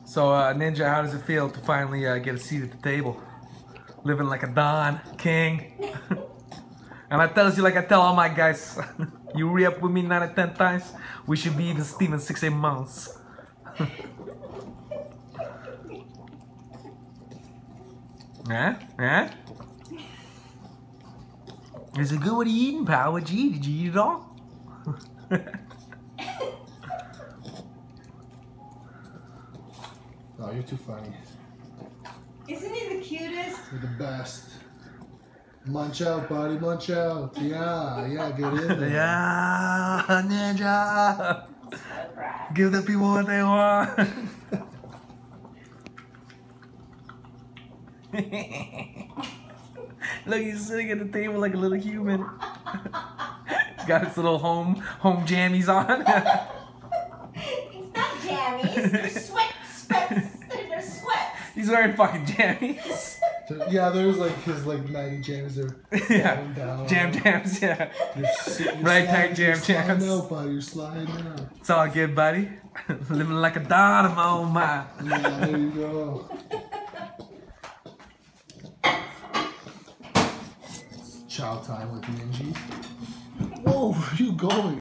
So, Ninja, how does it feel to finally get a seat at the table? Living like a Don, king. And I tell you like I tell all my guys, you re-up with me 9 or 10 times, we should be even Steven 6-8 months. Yeah? Is it good? What are you eating, pal? What'd you eat? Did you eat it all? Oh, you're too funny. Isn't he the cutest? You're the best. Munch out, buddy, munch out. Yeah, get in there. Yeah, Ninja. Give the people what they want. Look, he's sitting at the table like a little human. He's got his little home jammies on. It's not jammies. They're sweats. They're sweats. He's wearing fucking jammies. Yeah, there's like his Nike jams are Yeah, down. jams, yeah. You're Right tight jams. sliding out, buddy. You're sliding out. It's all good, buddy. Living like a Don of my own mind. Yeah, there you go. Chow time with Ninja. Whoa, where are you going?